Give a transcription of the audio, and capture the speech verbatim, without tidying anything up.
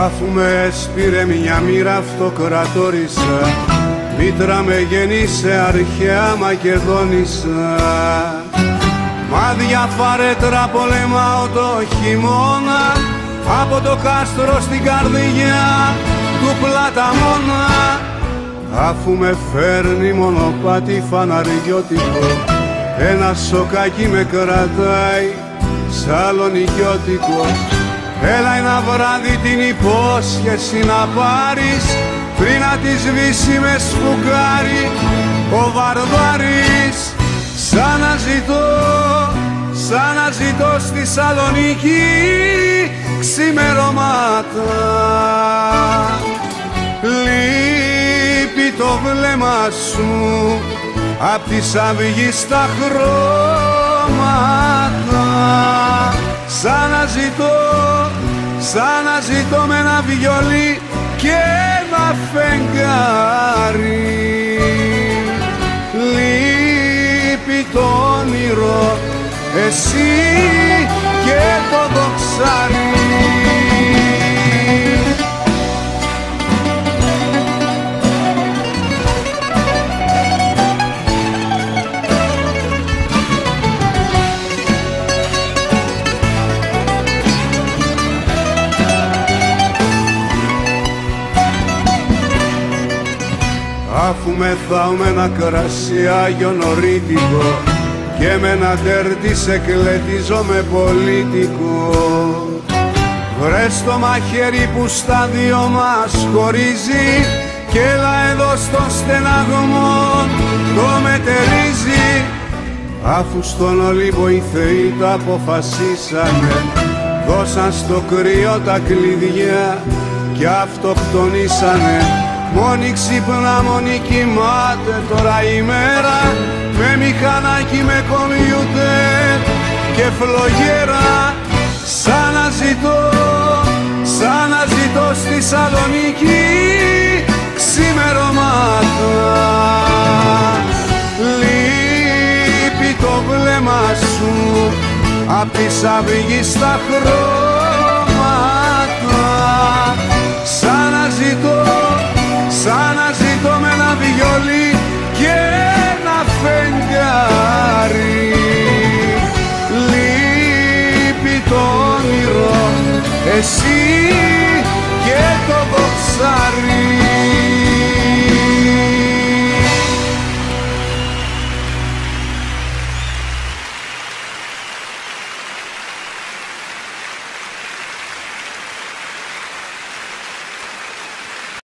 Αφού με έσπηρε μια μοίρα αυτοκρατόρισα, μήτρα με γεννήσε αρχαία Μακεδόνισσα. Μα διαφαρέτρα πολεμάω το χειμώνα, από το κάστρο στην καρδιά του Πλαταμόνα. Αφού με φέρνει μονοπάτι φαναριώτικο, ένα σοκάκι με κρατάει σαλονικιώτικο. Έλα ένα βράδυ την υπόσχεση να πάρεις, πριν να τη σβήσει με σφουγγάρι ο Βαρβάρης. Σαν να ζητώ, σαν να ζητώ στη Σαλονίκη ξημερώματα. Λείπει το βλέμμα σου απ' της αυγής τα χρώματα. Σαν να ζητώ, σαν να ζητώ με ένα βιολί και ένα φεγγάρι. Λείπει το όνειρο, εσύ και το δοξάρι. Αφού μεθάω με ένα κρασί αγιονορίτικο και με ένα τέρτι σε κλετίζω με πολίτικο, βρες το μαχαίρι που στα δυο μας χωρίζει και έλα εδώ στον στεναγμό το μετερίζει. Αφού στον Ολύμπο οι θεοί τα αποφασίσανε, δώσαν στο κρύο τα κλειδιά και αυτοκτονήσανε. Μόνη ξυπνά, μόνη κοιμάται τώρα η μέρα, με μηχανάκι, με κομπιούτερ και φλογέρα. Σαν να ζητώ, σαν να ζητώ στη Σαλονίκη ξημερώματα. Λείπει το βλέμμα σου απ' της αυγής τα χρώματα. Σαν να ζητώ, σαν να ζητώ με ένα βιολί και ένα φεγγάρι. Λείπει το όνειρο, εσύ και το δοξάρι.